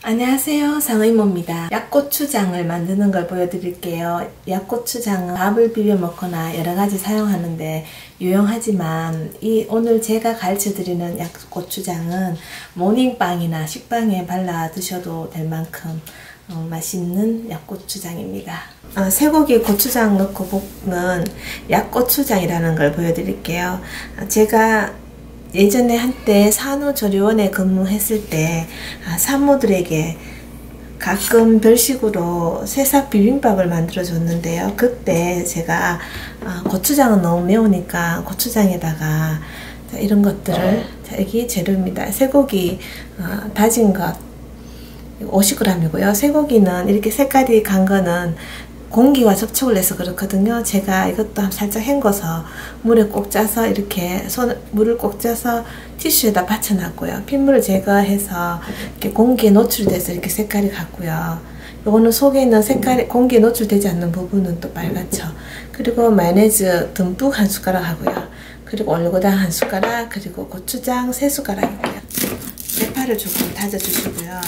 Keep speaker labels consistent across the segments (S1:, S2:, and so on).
S1: 안녕하세요, 상의모입니다. 약고추장을 만드는 걸 보여드릴게요. 약고추장은 밥을 비벼 먹거나 여러가지 사용하는데 유용하지만 오늘 제가 가르쳐드리는 약고추장은 모닝빵이나 식빵에 발라 드셔도 될 만큼 맛있는 약고추장입니다. 쇠고기 고추장 넣고 볶는 약고추장이라는 걸 보여드릴게요. 제가 예전에 한때 산후조리원에 근무했을 때 산모들에게 가끔 별식으로 새싹 비빔밥을 만들어 줬는데요. 그때 제가 고추장은 너무 매우니까 고추장에다가 이런 것들을, 여기 재료입니다. 쇠고기 다진 것 50g이고요. 쇠고기는 이렇게 색깔이 간 거는 공기와 접촉을 해서 그렇거든요. 제가 이것도 살짝 헹궈서 물에 꼭 짜서 이렇게 물을 꼭 짜서 티슈에다 받쳐놨고요. 핏물을 제거해서 이렇게 공기에 노출돼서 이렇게 색깔이 같고요. 요거는 속에 있는 색깔이 공기에 노출되지 않는 부분은 또 빨갛죠. 그리고 마요네즈 듬뿍 1숟가락 하고요. 그리고 올리고당 1숟가락, 그리고 고추장 3숟가락이고요. 대파를 조금 다져주시고요.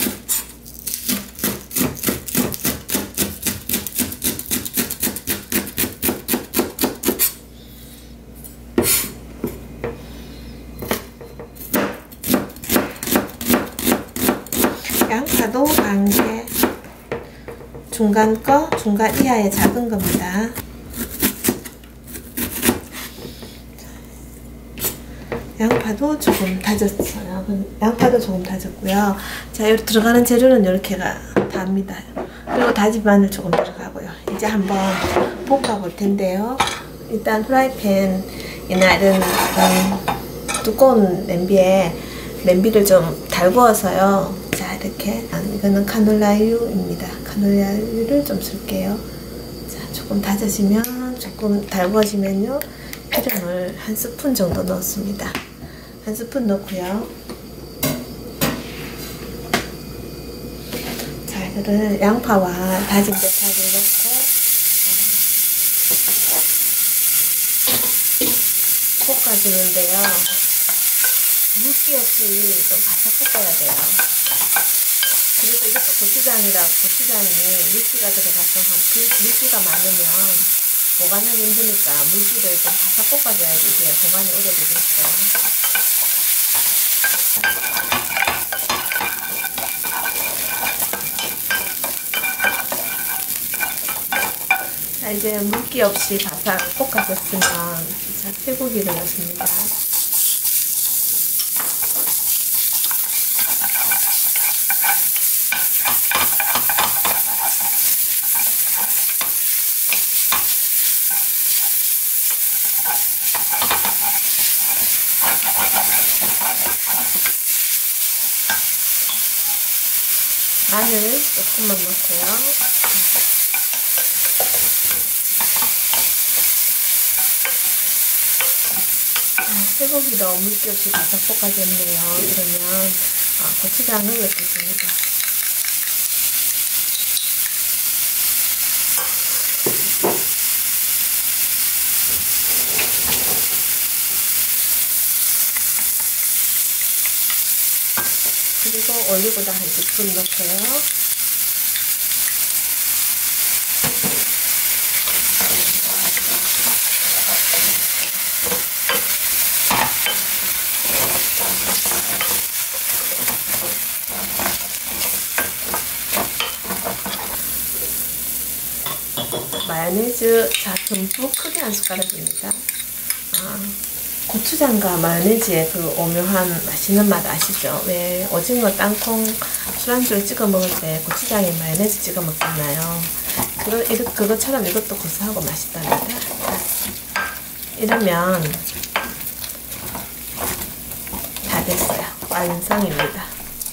S1: 양파도 반개, 중간 거, 중간 이하의 작은 겁니다. 양파도 조금 다졌어요. 양파도 조금 다졌고요. 자, 여기 들어가는 재료는 이렇게가 다입니다. 그리고 다진 마늘 조금 들어가고요. 이제 한번 볶아 볼 텐데요. 일단 프라이팬이나 이런 두꺼운 냄비를 좀 달구어서요. 자, 이렇게 이거는 카놀라유입니다. 카놀라유를 좀 쓸게요. 자, 조금 다져지면, 조금 달궈지면요, 기름을 1스푼 정도 넣습니다. 1스푼 넣고요. 자, 이거를 양파와 다진 대파를 넣고 볶아주는데요. 물기 없이 좀 바삭 볶아야 돼요. 그래서 이것도 고추장이 물기가 들어가서 물기가 많으면 보관하기 힘드니까 물기를 좀 바삭 볶아줘야지 이게 보관이 오래 되겠죠. 자, 이제 물기 없이 바삭 볶아졌으면 자, 쇠고기를 넣습니다. 마늘 조금만 넣고요. 쇠고기도 물기 없이 바삭 볶아졌네요. 그러면 고추장을 넣겠습니다. 그리고 올리고당 1스푼 넣고요. 마요네즈 듬뿍 크게 1숟가락입니다. 고추장과 마요네즈의 그 오묘한 맛있는 맛 아시죠? 왜 오징어, 땅콩, 술안주를 찍어 먹을 때 고추장에 마요네즈 찍어 먹잖아요. 그것처럼 이것도 고소하고 맛있답니다. 이러면 다 됐어요. 완성입니다.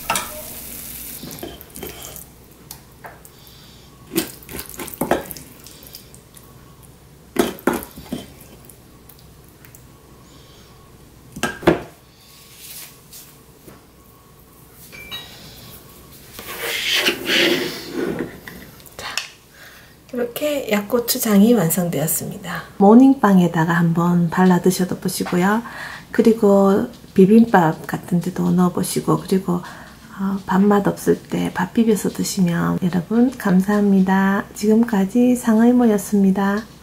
S1: 이렇게 약고추장이 완성되었습니다. 모닝빵에다가 한번 발라 드셔도 보시고요. 그리고 비빔밥 같은 데도 넣어 보시고, 그리고 밥맛 없을 때 밥 비벼서 드시면 여러분 감사합니다. 지금까지 상의모였습니다.